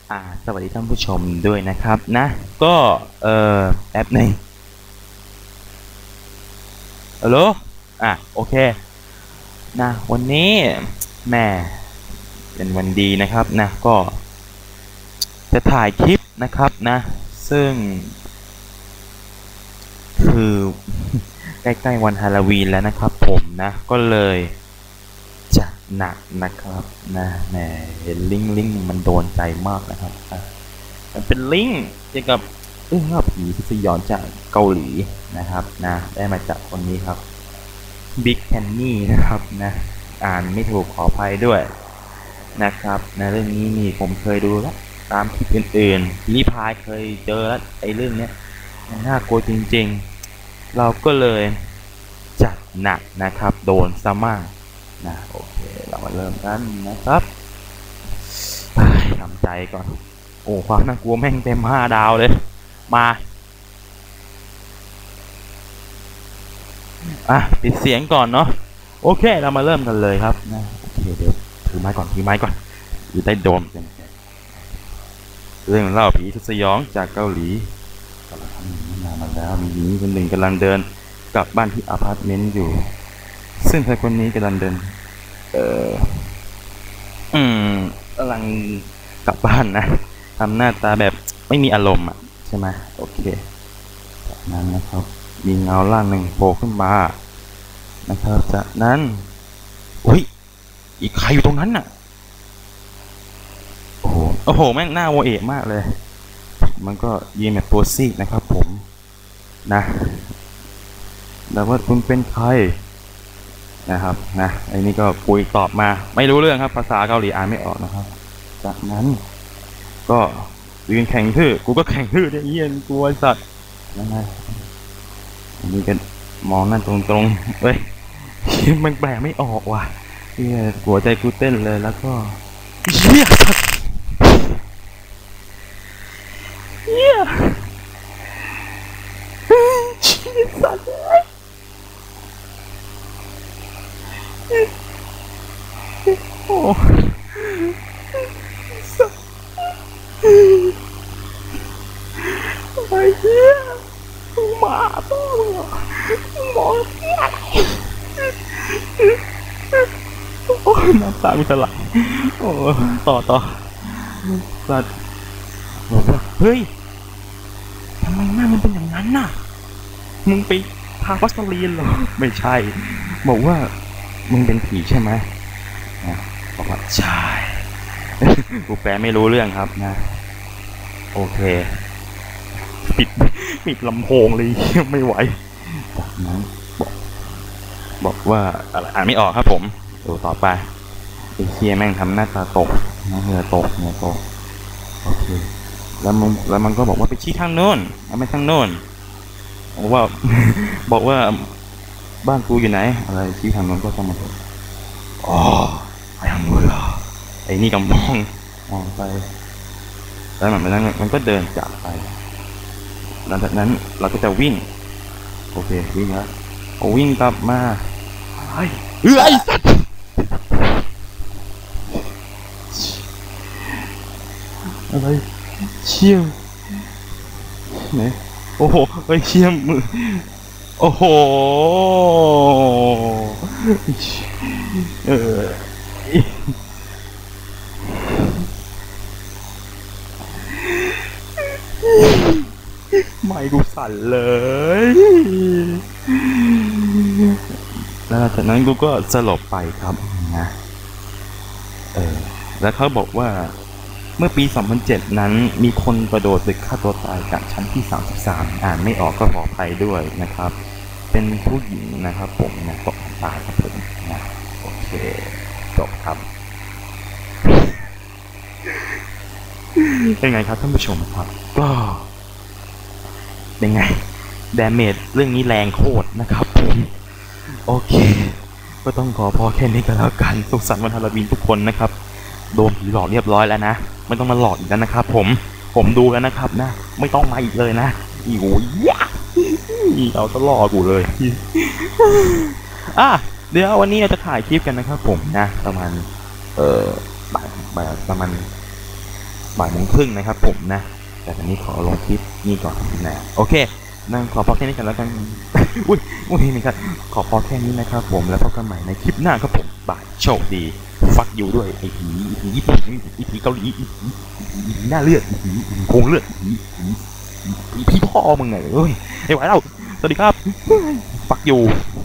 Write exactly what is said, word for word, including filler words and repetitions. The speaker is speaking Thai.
อ่าสวัสดีท่านผู้ชมด้วยนะครับนะก็เออแป๊บหนึ่งฮัลโหลอ่ะโอเคนะวันนี้แม่เป็นวันดีนะครับนะก็จะถ่ายคลิปนะครับนะซึ่งคือ ใกล้ๆวันฮาโลวีนแล้วนะครับผมนะก็เลยจะหนักนะครับนะแหมเห็นลิงก์ลิงก์มันโดนใจมากนะครับมันเป็นลิงก์เกี่ยวกับเรื่องเล่าผีที่สยองจากเกาหลีนะครับนะได้มาจากคนนี้ครับบิ๊กแคนนี่นะครับนะอ่านไม่ถูกขออภัยด้วยนะครับในเรื่องนี้นี่ผมเคยดูแล้วตามคลิปอื่นๆรีพายเคยเจอแล้วไอ้เรื่องเนี้ยมันน่ากลัวจริงๆเราก็เลยจัดหนักนะครับโดนซะมากนะโอเคเรามาเริ่มกันนะครับทำใจก่อนโอ้ความน่ากลัวแม่งเต็มห้าดาวเลยมาอ่ะปิดเสียงก่อนเนาะโอเคเรามาเริ่มกันเลยครับนะโอเคเดี๋ยวถือไม้ก่อนถือไม้ก่อนอยู่ใต้โดมเรื่องเล่าผีทุสยองจากเกาหลีกำลังทำนานมาแล้วมีหญิงคนหนึ่งกำลังเดินกลับบ้านที่อพาร์ตเมนต์อยู่ซึ่งชายคนนี้กำลังเดินเอ่ออืมกำลังกลับบ้านนะทำหน้าตาแบบไม่มีอารมณ์อ่ะใช่ไหมโอเคจากนั้นนะครับมีเงาร่างหนึ่งโผล่ขึ้นมานะครับจากนั้นอุ้ยอีกใครอยู่ตรงนั้นน่ะโอ้โหโอ้โหแม่งหน้าโวเอะมากเลยมันก็ยืนแบบตัวซีดนะครับผมนะแล้วว่าคุณเป็นใครนะครับนะไอ้นี่ก็ปุยตอบมาไม่รู้เรื่องครับภาษาเกาหลีอ่านไม่ออกนะครับจากนั้นก็ยืนแข่งทื่อกูก็แข่งทื่อเนี่ยเยี่ยนกลัวสัตว์ยังไงอันนี้กันมองนั่นตรงๆเฮ้ยมันแปลไม่ออกว่ะเฮียหัวใจกูเต้นเลยแล้วก็เฮียเฮียชีสัตว์โอ้ไอ้เหี้ยหมาตัวหมอเหี้ยโอ้น้ำตากูจะไหลโอ้ต่อต่อสัตว์บอกว่าเฮ้ยทำไมหน้ามันเป็นอย่างนั้นน่ะมึงไปทาวัสลีนเหรอไม่ใช่บอกว่ามึงเป็นผีใช่ไหมบอกว่าใช่กูแปลไม่รู้เรื่องครับนะโอเคปิดปิดลำโพงเลยไม่ไหวจากนั้นบอกบอกว่าอะไรอ่านไม่ออกครับผมดูต่อไปไอ้เคียแม่งทำหน้าตาตกเหงื่อตกเหงื่อตกโอเคแล้วมันแล้วมันก็บอกว่าไปชี้ทางโน้นไม่ทางโน้นบอกว่าบอกว่าบ้านกูอยู่ไหนอะไรชี้ทางโน้นก็ต้องมาบอกอ๋อไปทางโน้นเหรอไอ้นี่ก็มองมองไปแล้วมันนั้นมันก็เดินจากไปหลังจากนั้นเราก็จะวิ่งโอเควิ่งแล้ววิ่งกลับมาเฮ้ยเฮ้ยสัตว์อะไรเชี่ยมไหนโอ้โหเฮ้ยเชี่ยมมือโอ้โหเออไม่กูสั่นเลยแล้วจากนั้นกูก็สลบไปครับนะเออแล้วเขาบอกว่าเมื่อปีสองพันเจ็ดนั้นมีคนกระโดดตึกฆ่าตัวตายจากชั้นที่สามสิบสามอ่านไม่ออกก็ขออภัยด้วยนะครับเป็นผู้หญิงนะครับผมนะตกตายครับผมนะโอเคจบครับเป็นไงครับท่านผู้ชมครับก็เป็นไงดาเมจเรื่องนี้แรงโคตรนะครับผมโอเคก็ต้องขอพอแค่นี้ก็แล้วกันสุขสันต์วันฮาโลวีนทุกคนนะครับโดนผีหลอกเรียบร้อยแล้วนะไม่ต้องมาหลอกอีกแล้วนะครับผมผมดูแล้วนะครับนะไม่ต้องมาอีกเลยนะอีโอ้ยเอาตลอดกูเลยอ่ะเดี๋ยววันนี้เราจะถ่ายคลิปกันนะครับผมนะประมาณเอ่อบ่ายบ่ายประมาณบ่ายโมงครึ่งนะครับผมนะแต่ตอนนี้ขอลงคลิปนี่ก่อนนะโอเคนั่งขอพอแค่นี้กันแล้วกันอุ้ยอุ้ยนี่ครับขอพอแค่นี้นะครับผมแล้วพบกันใหม่ในคลิปหน้าครับผมบ่ายโชคดีฟักอยู่ด้วยไอ้ผีไอ้ผีญี่ปุ่นไอ้ผีเกาหลีไอ้ผีหน้าเลือดไอ้ผีโคงเลือดไอ้ผีผีพ่อมึงไงเอ้ยไม่ไหวแล้วสวัสดีครับฟักอยู่